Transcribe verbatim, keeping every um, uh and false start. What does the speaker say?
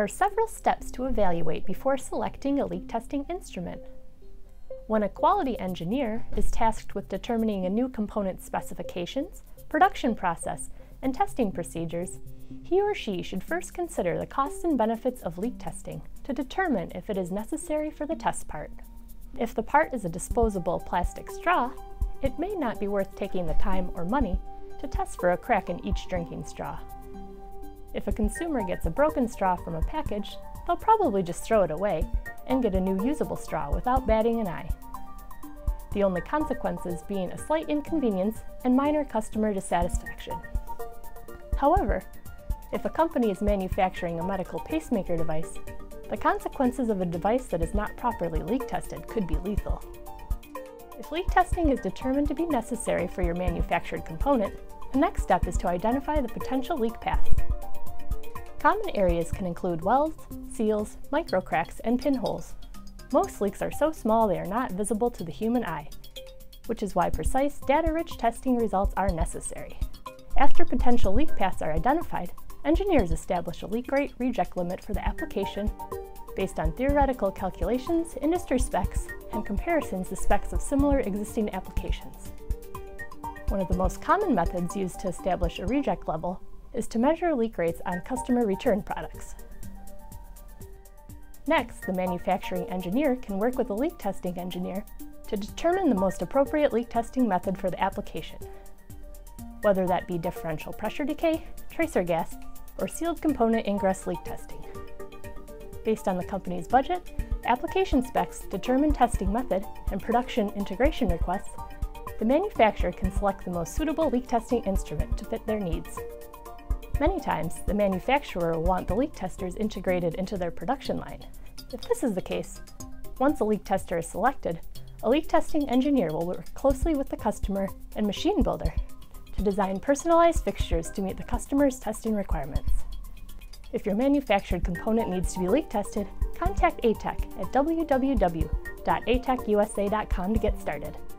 are several steps to evaluate before selecting a leak testing instrument. When a quality engineer is tasked with determining a new component's specifications, production process, and testing procedures, he or she should first consider the costs and benefits of leak testing to determine if it is necessary for the test part. If the part is a disposable plastic straw, it may not be worth taking the time or money to test for a crack in each drinking straw. If a consumer gets a broken straw from a package, they'll probably just throw it away and get a new usable straw without batting an eye. The only consequences being a slight inconvenience and minor customer dissatisfaction. However, if a company is manufacturing a medical pacemaker device, the consequences of a device that is not properly leak tested could be lethal. If leak testing is determined to be necessary for your manufactured component, the next step is to identify the potential leak paths. Common areas can include welds, seals, microcracks, and pinholes. Most leaks are so small they are not visible to the human eye, which is why precise, data-rich testing results are necessary. After potential leak paths are identified, engineers establish a leak rate reject limit for the application based on theoretical calculations, industry specs, and comparisons to specs of similar existing applications. One of the most common methods used to establish a reject level is to measure leak rates on customer return products. Next, the manufacturing engineer can work with the leak testing engineer to determine the most appropriate leak testing method for the application, whether that be differential pressure decay, tracer gas, or sealed component ingress leak testing. Based on the company's budget, application specs, determine testing method, and production integration requests, the manufacturer can select the most suitable leak testing instrument to fit their needs. Many times, the manufacturer will want the leak testers integrated into their production line. If this is the case, once a leak tester is selected, a leak testing engineer will work closely with the customer and machine builder to design personalized fixtures to meet the customer's testing requirements. If your manufactured component needs to be leak tested, contact A T E Q at w w w dot a tec u s a dot com to get started.